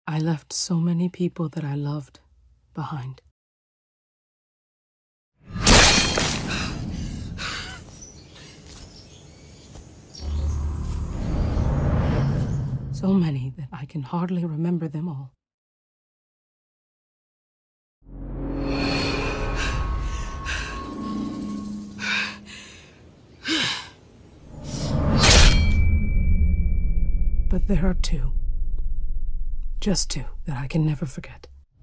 I left so many people that I loved behind. So many that I can hardly remember them all. But there are two. Just two that I can never forget.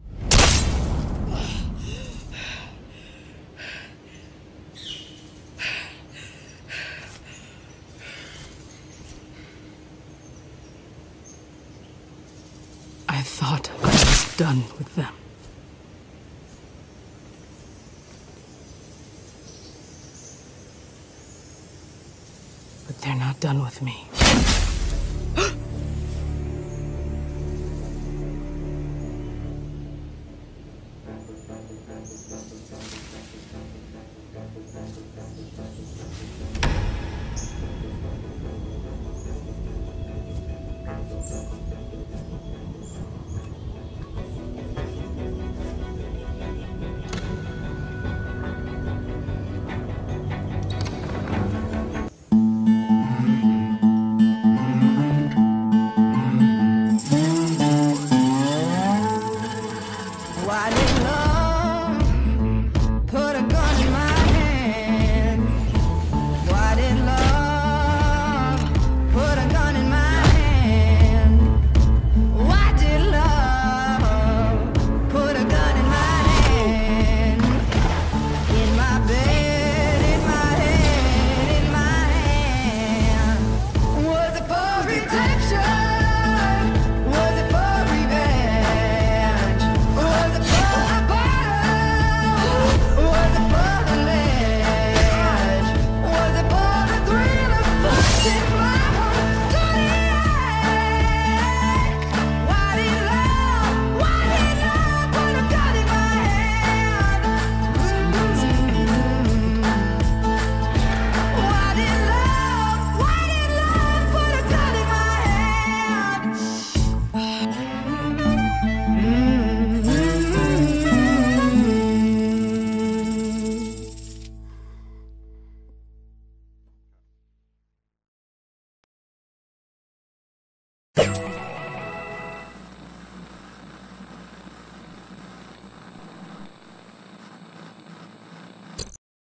I thought I was done with them. But they're not done with me.